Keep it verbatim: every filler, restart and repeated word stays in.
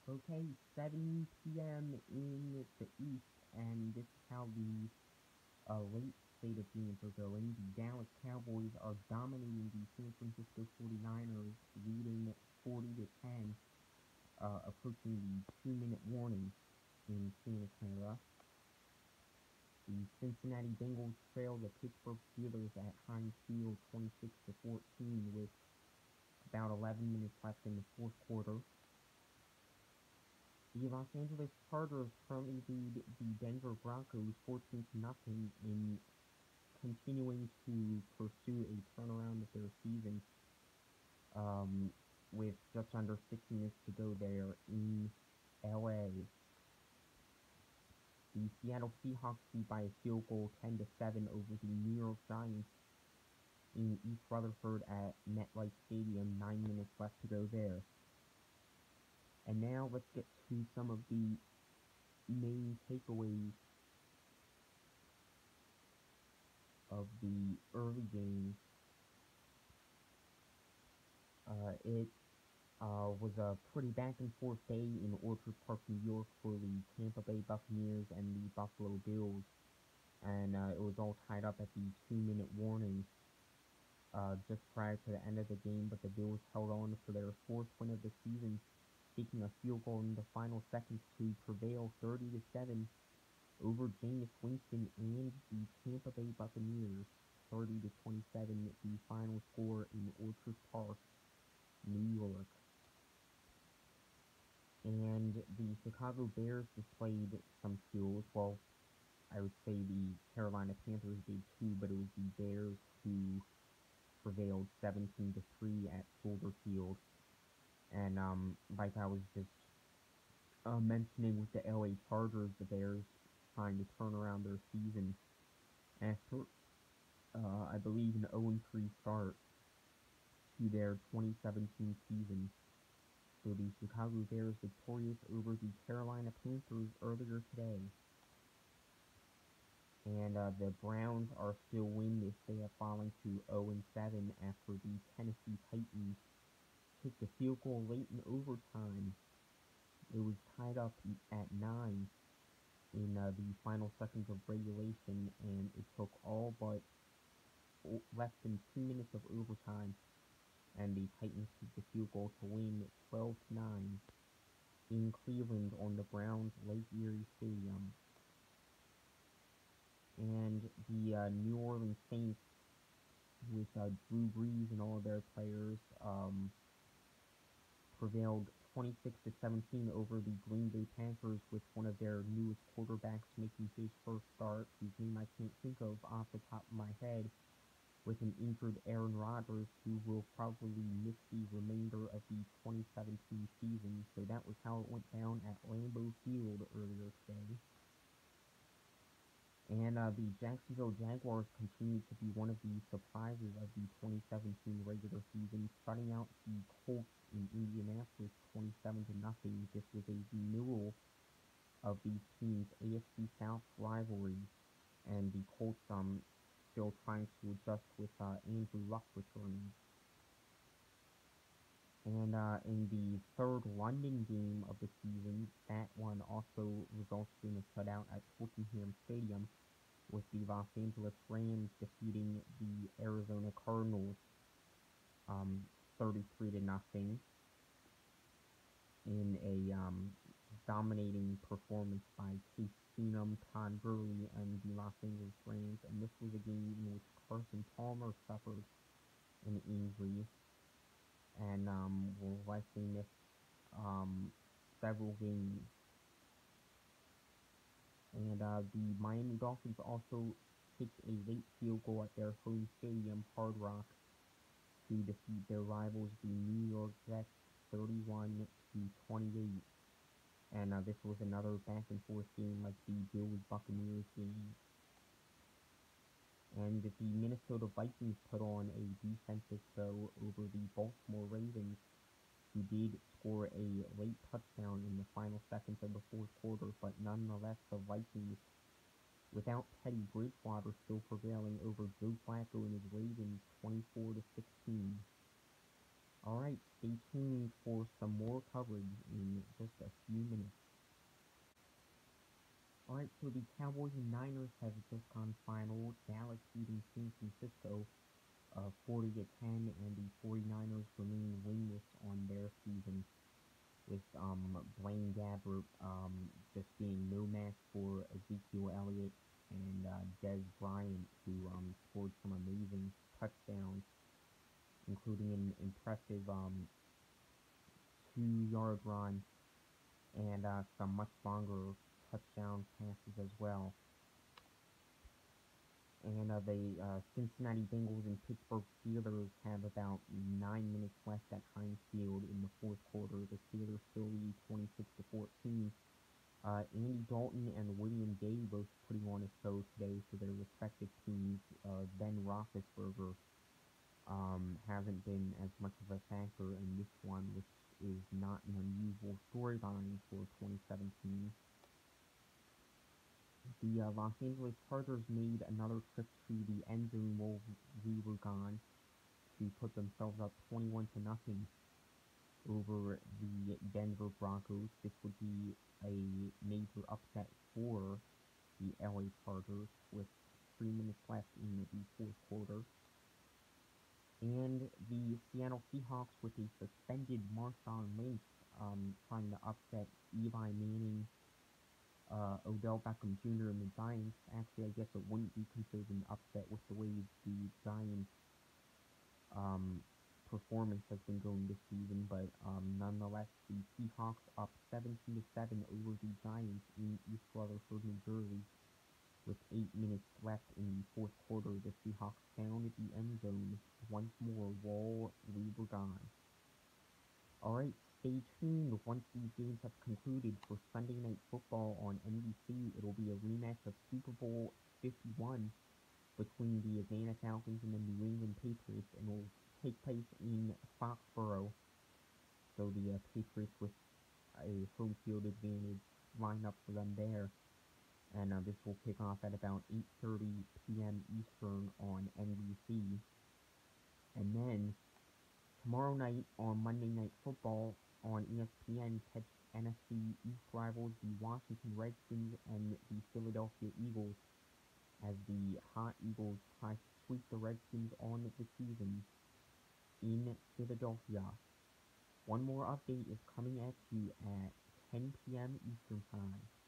Okay, seven p m in the East, and this is how the uh, late slate of games are going. The Dallas Cowboys are dominating the San Francisco forty-niners, leading forty to ten, uh, approaching the two-minute warning in Santa Clara. The Cincinnati Bengals trail the Pittsburgh Steelers at Heinz Field twenty-six to fourteen with about eleven minutes left in the fourth quarter. The Los Angeles Chargers currently lead the Denver Broncos fourteen to nothing in continuing to pursue a turnaround of their season, um, with just under six minutes to go there in L A. The Seattle Seahawks beat by a field goal ten to seven over the New York Giants in East Rutherford at MetLife Stadium, nine minutes left to go there. And now let's get to some of the main takeaways of the early games. Uh, it uh, was a pretty back and forth day in Orchard Park, New York for the Tampa Bay Buccaneers and the Buffalo Bills, and uh, it was all tied up at the two-minute warning uh, just prior to the end of the game, but the Bills held on for their fourth win of the season, taking a field goal in the final seconds to prevail thirty to seven over Jameis Winston and the Tampa Bay Buccaneers, thirty to twenty-seven, the final score in Orchard Park, New York. And the Chicago Bears displayed some skills. Well, I would say the Carolina Panthers did too, but it was the Bears who prevailed seventeen to three at Soldier Field. And um, like I was just uh, mentioning with the L A Chargers, the Bears trying to turn around their season after, uh, I believe, an oh and three start to their twenty seventeen season. So the Chicago Bears victorious over the Carolina Panthers earlier today. And uh, the Browns are still winless. They have fallen to oh and seven after the Tennessee Titans kicked a field goal late in overtime. It was tied up at nine in uh, the final seconds of regulation, and it took all but less than two minutes of overtime, and the Titans kicked the field goal to win twelve to nine in Cleveland on the Browns' Lake Erie Stadium. And the uh, New Orleans Saints, with uh, Drew Brees and all of their players, um, prevailed twenty-six to seventeen over the Green Bay Packers, with one of their newest quarterbacks making his first start, whose name I can't think of off the top of my head, with an injured Aaron Rodgers, who will probably miss the remainder of the twenty seventeen season. So that was how it went down at Lambeau Field earlier today. And uh, the Jacksonville Jaguars continue to be one of the surprises of the twenty seventeen regular season, shutting out the Colts in Indianapolis twenty-seven to nothing. This was a renewal of these teams' A F C South rivalry, and the Colts um still trying to adjust with uh, Andrew Luck returning. And uh, in the third London game of the season, that one also resulted in a shutout at Twickenham Stadium, with the Los Angeles Rams defeating the Arizona Cardinals um, thirty-three to nothing in a um, dominating performance by Case Keenum, Todd Gurley, and the Los Angeles Rams. And this was a game in which Carson Palmer suffered an injury and um, will likely miss um, several games. And uh, the Miami Dolphins also kicked a late field goal at their home stadium, Hard Rock, to defeat their rivals, the New York Jets, thirty-one to twenty-eight. And uh, this was another back and forth game like the Bills Buccaneers game. And the Minnesota Vikings put on a defensive show over the Baltimore Ravens, who did score a late touchdown in the final seconds of the fourth quarter, but nonetheless the Vikings, without Teddy Bridgewater, still prevailing over Joe Flacco and his Ravens twenty-four to sixteen. Alright, stay tuned for some more coverage in just a few minutes. Alright, so the Cowboys and Niners have just gone final. Dallas beating San Francisco uh, forty to ten, and the 49ers remain winless on their season, with um, Blaine Gabbert um, just being no match for Ezekiel Elliott and uh, Dez Bryant, who um, scored some amazing touchdowns, including an impressive um, two-yard run and uh, some much longer touchdown passes as well. And uh, the uh, Cincinnati Bengals and Pittsburgh Steelers have about nine minutes left at Heinz Field in the fourth quarter. The Steelers still lead twenty-six to fourteen. Uh, Andy Dalton and William Gay both putting on a show today for their respective teams. Uh, Ben Roethlisberger um, hasn't been as much of a factor in this one, which is not an unusual storyline for twenty seventeen. The uh, Los Angeles Chargers made another trip to the end zone while we were gone to put themselves up twenty-one to nothing over the Denver Broncos. This would be a major upset for the L A Chargers with three minutes left in the fourth quarter. And the Seattle Seahawks with a suspended Marshawn Lynch um, trying to upset Eli Manning, uh, Odell Beckham Junior and the Giants. Actually, I guess it wouldn't be considered an upset with the way the Giants um, performance has been going this season, but um, nonetheless, the Seahawks up seventeen to seven over the Giants in East Rutherford, New Jersey. With eight minutes left in the fourth quarter, the Seahawks found the end zone once more while we were gone. Alright, stay tuned. Once these games have concluded for Sunday Night Football on N B C, it'll be a rematch of Super Bowl fifty-one between the Atlanta Falcons and the New England Patriots, and will take place in Foxborough. So the uh, Patriots with a home field advantage line up for them there. And uh, this will kick off at about eight thirty p.m. Eastern on N B C. And then tomorrow night on Monday Night Football on E S P N, catch N F C East rivals the Washington Redskins and the Philadelphia Eagles, as the hot Eagles try to sweep the Redskins on the season in Philadelphia. One more update is coming at you at ten p.m. Eastern Time.